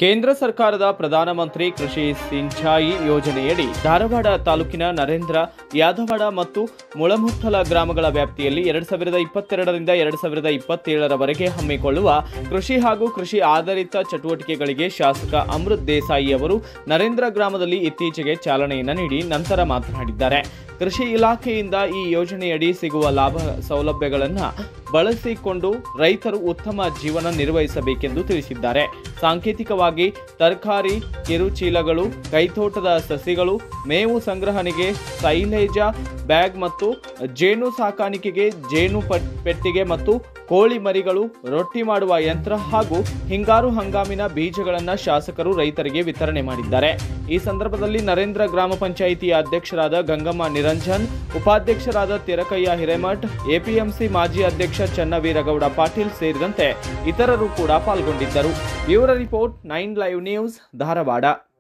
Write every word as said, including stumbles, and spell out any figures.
ಕೇಂದ್ರ ಸರ್ಕಾರದ ಪ್ರಧಾನಮಂತ್ರಿ ಕೃಷಿ ಸಿಂಚಾಯಿ ಯೋಜನೆಯಡಿ ಧಾರವಾಡ ತಾಲೂಕಿನ ನರೇಂದ್ರ ಯಾದವಾಡ ಮತ್ತು ಮುಳಮುತ್ತಲ ಗ್ರಾಮಗಳ ವ್ಯಾಪ್ತಿಯಲ್ಲಿ ಎರಡು ಸಾವಿರದ ಇಪ್ಪತ್ತೆರಡರಿಂದ ಎರಡು ಸಾವಿರದ ಇಪ್ಪತ್ತೇಳರವರೆಗೆ ಹಮ್ಮಿಕೊಳ್ಳುವ ಕೃಷಿ ಹಾಗೂ ಕೃಷಿ ಆಧಾರಿತ ಚಟುವಟಿಕೆಗಳಿಗೆ ಶಾಸಕ ಅಮೃತ್ ದೇಸಾಯಿ ಅವರು ನರೇಂದ್ರ ಗ್ರಾಮದಲ್ಲಿ ಇತ್ತೀಚೆಗೆ ಚಾಲನೆಯನ್ನು ನೀಡಿ ನಂತರ ಮಾತನಾಡಿದ್ದಾರೆ. ಕೃಷಿ ಇಲಾಖೆಯಿಂದ ಈ ಯೋಜನೆಯಡಿ ಸಿಗುವ ಲಾಭ ಸೌಲಭ್ಯಗಳನ್ನು ಬಳಸಿಕೊಂಡು ರೈತರು ಉತ್ತಮ ಜೀವನ ನಿರ್ವಹಿಸಬೇಕೆಂದು ತಿಳಿಸಿದ್ದಾರೆ. ಸಾಂಕೇತಿಕವಾಗಿ ತರಕಾರಿ, ಕಿರುಚೀಲಗಳು, ಕೈತೋಟದ ಸಸಿಗಳು, ಮೇವು ಸಂಗ್ರಹಣೆಗೆ ಸೈಲೇಜ ಬ್ಯಾಗ್ ಮತ್ತು ಜೇನು ಸಾಕಾಣಿಕೆಗೆ ಜೇನು ಪೆಟ್ಟಿಗೆ ಮತ್ತು ಕೋಳಿ ಮರಿಗಳು, ರೊಟ್ಟಿ ಮಾಡುವ ಯಂತ್ರ ಹಾಗೂ ಹಿಂಗಾರು ಹಂಗಾಮಿನ ಬೀಜಗಳನ್ನು ಶಾಸಕರು ರೈತರಿಗೆ ವಿತರಣೆ ಮಾಡಿದ್ದಾರೆ. ಈ ಸಂದರ್ಭದಲ್ಲಿ ನರೇಂದ್ರ ಗ್ರಾಮ ಪಂಚಾಯಿತಿ ಅಧ್ಯಕ್ಷರಾದ ಗಂಗಮ್ಮ ನಿರಂಜನ್, ಉಪಾಧ್ಯಕ್ಷರಾದ ತಿರಕಯ್ಯ ಹಿರೇಮಠ್, ಎಪಿಎಂಸಿ ಮಾಜಿ ಅಧ್ಯಕ್ಷ ಚನ್ನವೀರಗೌಡ ಪಾಟೀಲ್ ಸೇರಿದಂತೆ ಇತರರು ಕೂಡ ಪಾಲ್ಗೊಂಡಿದ್ದರು. Bureau report nine live news Dharwad.